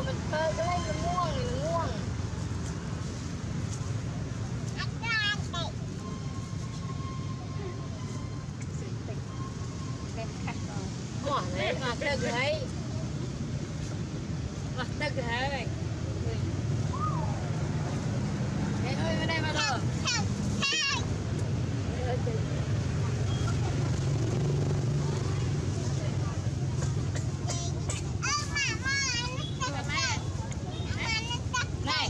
mình phơi cái lấy nó nguồn thì nó nguồn. Mỏ đấy mà đực đấy. Mà đực đấy. Thế ơi bên đây mà rồi. Này.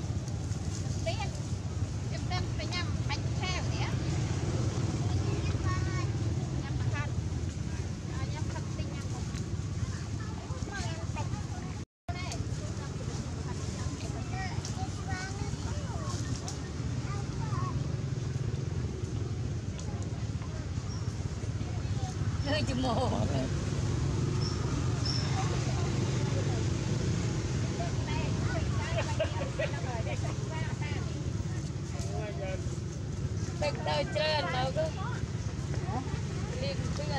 Em đem phải nhầm bánh theo nhé. Hơi chùm mồ. Đừng đời trơn đâu cơ. Liên trơn.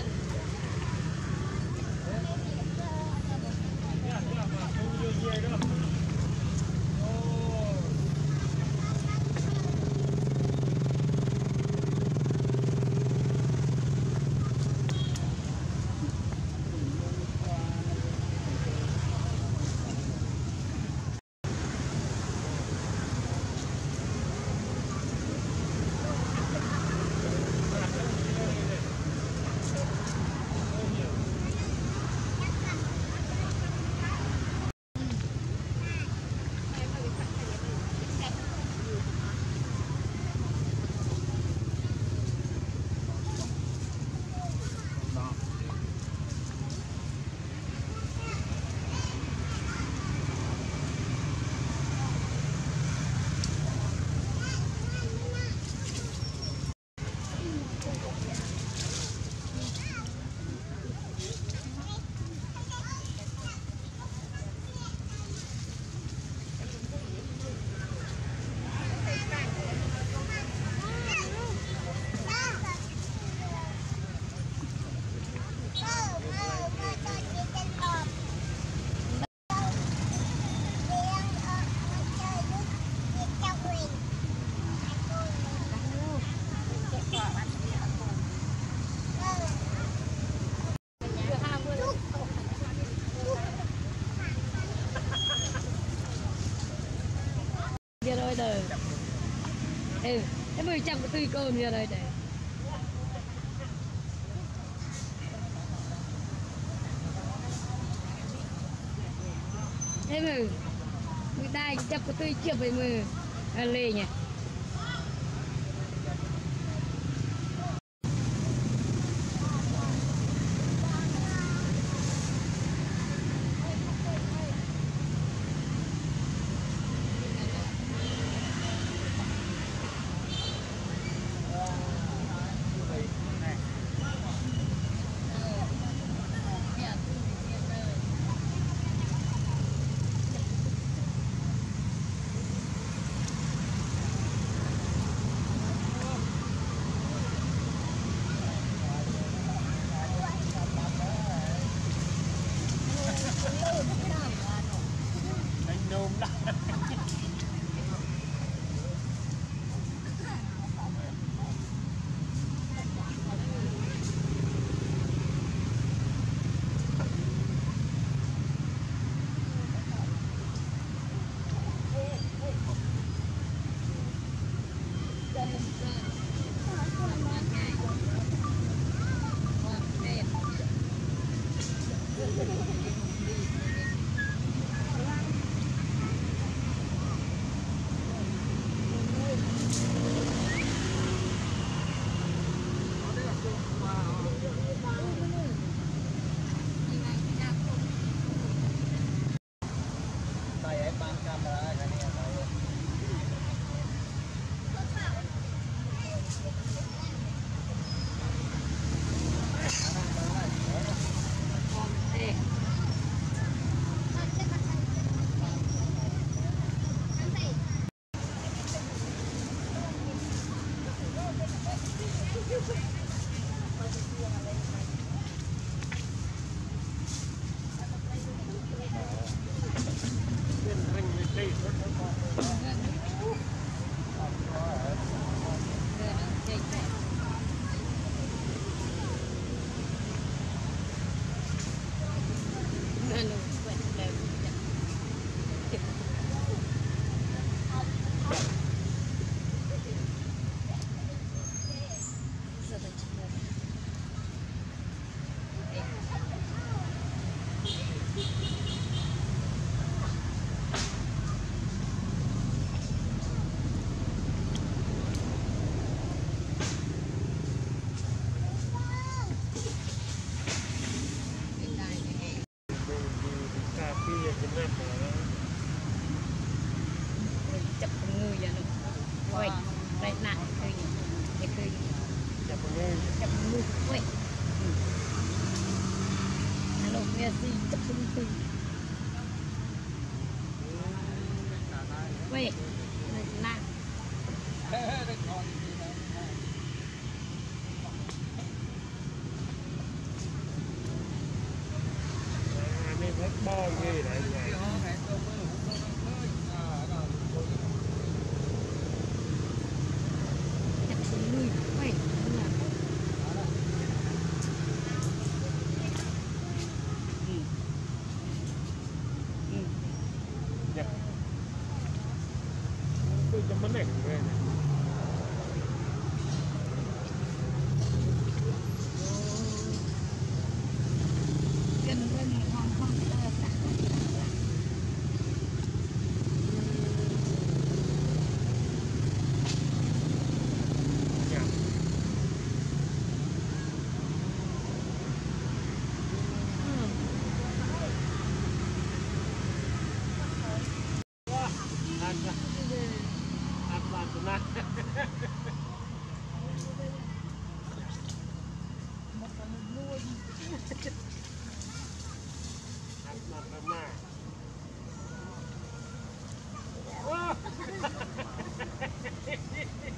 Giờ rồi đời. Em 10 trăm của tùy con giờ rồi đời. Em người ta chấp của tùy chiếc với mười lê nhỉ. chập nuôi quay alo Messi chập nuôi quay là นี่รถบ้องนี่ไหนไง chập nuôi quay tôi cho món này về gần gần ngon ngon Nah.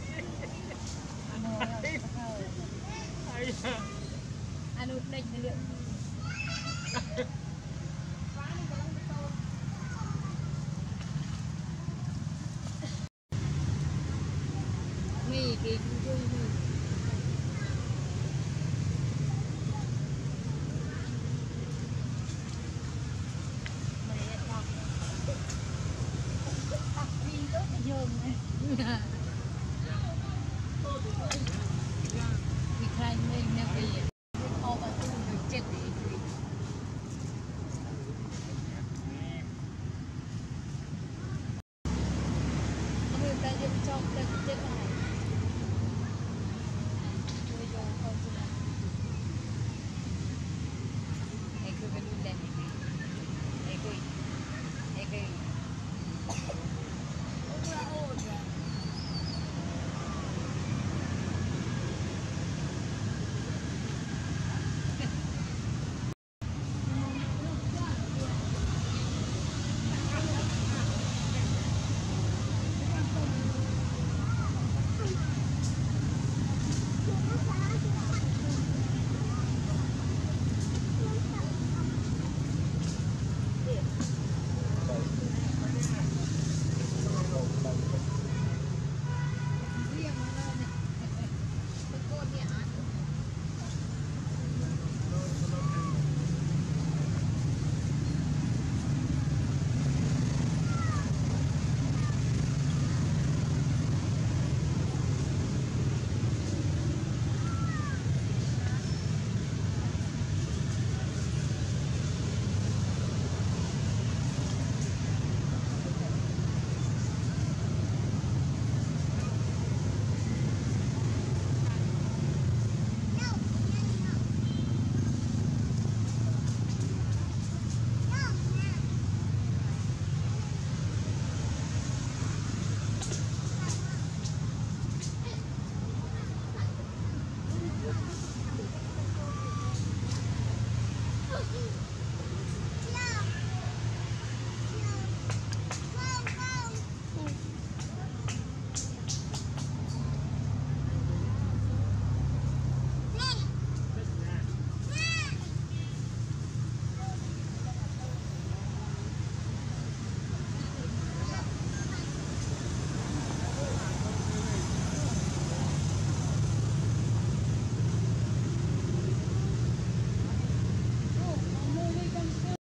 anu đây